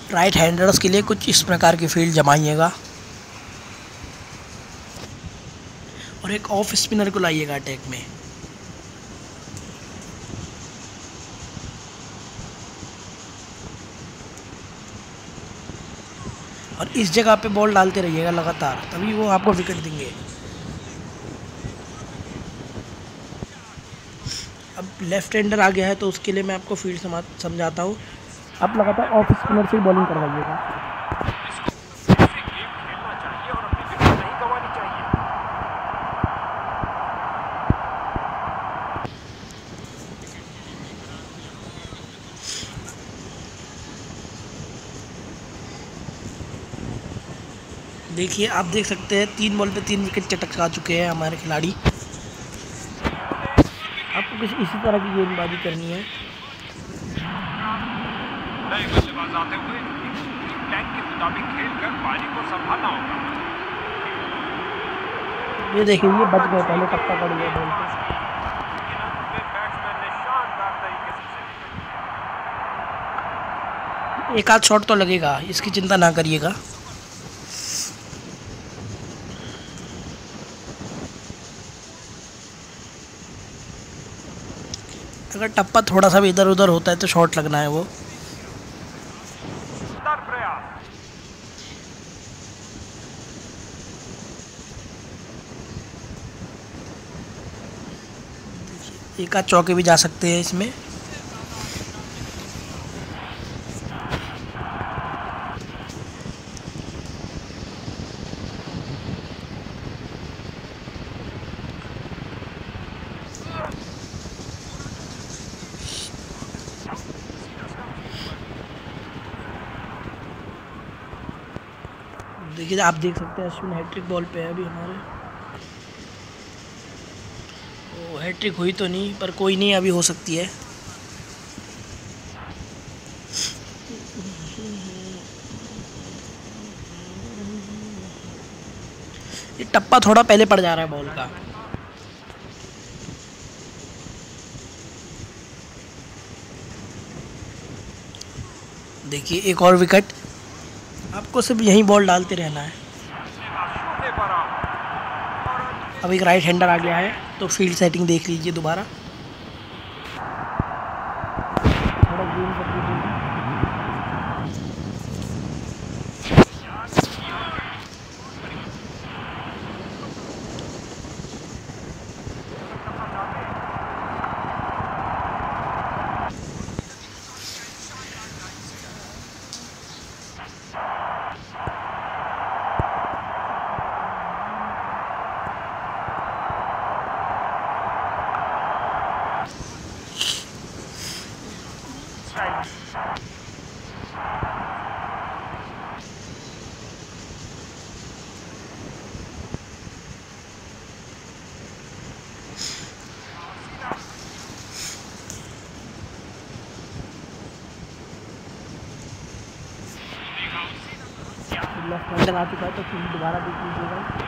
Right handers के लिए कुछ इस प्रकार की फील्ड जमाइएगा और एक ऑफ स्पिनर को लाइएगा अटैक में। और इस जगह पे बॉल डालते रहिएगा लगातार, तभी वो आपको विकेट देंगे। अब लेफ्ट हैंडर आ गया है तो उसके लिए मैं आपको फील्ड समझाता हूँ। आप लगातार ऑफ स्पिनर से बॉलिंग करवाइएगा। देखिए, आप देख सकते हैं 3 बॉल पे 3 विकेट चटका चुके हैं हमारे खिलाड़ी। आपको कुछ इसी तरह की गेंदबाजी करनी है। नए बल्लेबाज आते हुए प्लान के मुताबिक खेलकर पारी को संभालना होगा। ये देखिए, ये बच गए, पहले टप्पा पड़ गया बॉल पे। बैट्समैन ने शानदार तरीके से एक आध शॉट तो लगेगा, इसकी चिंता ना करिएगा। अगर टप्पा थोड़ा सा भी इधर उधर होता है तो शॉट लगना है वो। एक आध चौके भी जा सकते हैं इसमें। देखिए, आप देख सकते हैं अश्विन हैट्रिक बॉल पे है अभी हमारे। ओ, हैट्रिक हुई तो नहीं, पर कोई नहीं, अभी हो सकती है। ये टप्पा थोड़ा पहले पड़ जा रहा है बॉल का। देखिए, एक और विकेट। आपको सिर्फ यहीं बॉल डालते रहना है। अब एक राइट हैंडर आ गया है तो फील्ड सेटिंग देख लीजिए दोबारा। थोड़ा जूम कर दीजिए। लेफ्ट हैंडर आ चुका है तो फील्ड दोबारा देख लीजिएगा।